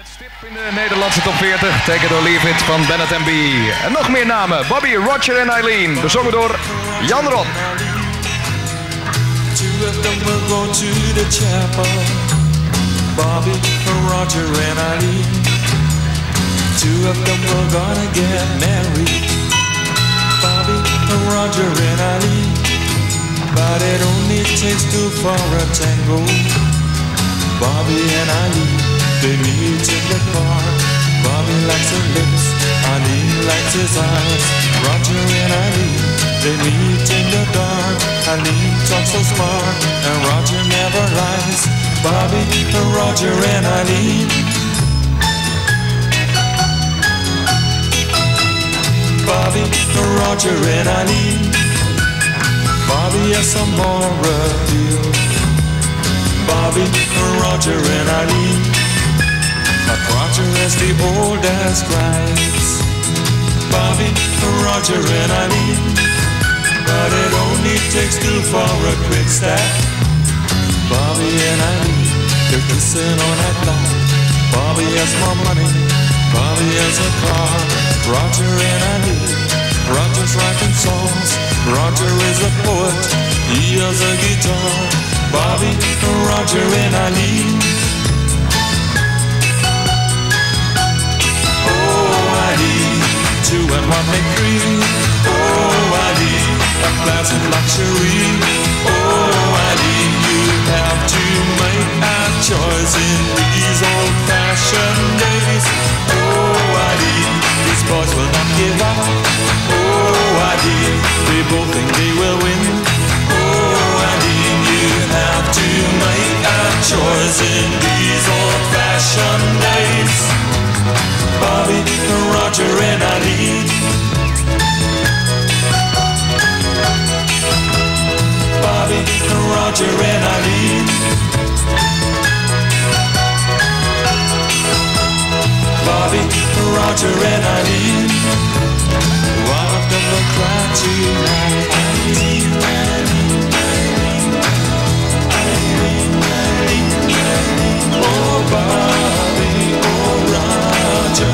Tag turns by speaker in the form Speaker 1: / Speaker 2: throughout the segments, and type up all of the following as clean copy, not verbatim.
Speaker 1: Stip in de Nederlandse top 40, Take It or Leave It van Bennett & B. En nog meer namen, Bobby, Roger en Eileen, bezongen door Jan Ron.
Speaker 2: Two of them will go to the chapel, Bobby, Roger and Eileen. Two of them will gonna get married, Bobby, Roger and Eileen. But it only takes two for a tango, Bobby and Eileen. They meet in the park. Bobby likes her lips, Eileen likes his eyes. Roger and Eileen, they meet in the dark. Eileen talks so smart, and Roger never lies. Bobby, Roger and Eileen. Bobby, Roger and Eileen. Bobby has some more appeal. Bobby, Roger and Eileen. But Roger has the oldest rights. Bobby, Roger and Eileen. But it only takes two for a quick step. Bobby and Eileen, they're kissing all night long. Bobby has more money, Bobby has a car. Roger and Eileen, Roger's writing songs. Roger is a poet, he has a guitar. Bobby, Roger and Eileen. Two and one make three. Oh, Eileen, a pleasant luxury. Oh, Eileen, you have to make a choice in these old-fashioned days. Oh, Eileen, these boys will not give up. Oh, Eileen, they both think they will win. Oh, Eileen, you have to make a choice in these old-fashioned days. Bobby, Roger and Eileen. Bobby, Roger and Eileen. Bobby, Roger and Eileen. One of them will cry tonight. Eileen, Eileen, Eileen, Eileen, Eileen. Oh, Bobby, oh, Roger.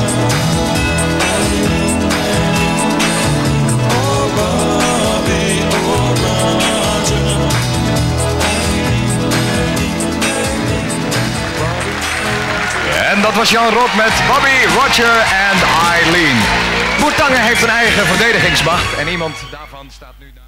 Speaker 1: En dat was Jan Rot met Bobby, Roger en Eileen. Boertangen heeft een eigen verdedigingsmacht en iemand daarvan staat nu...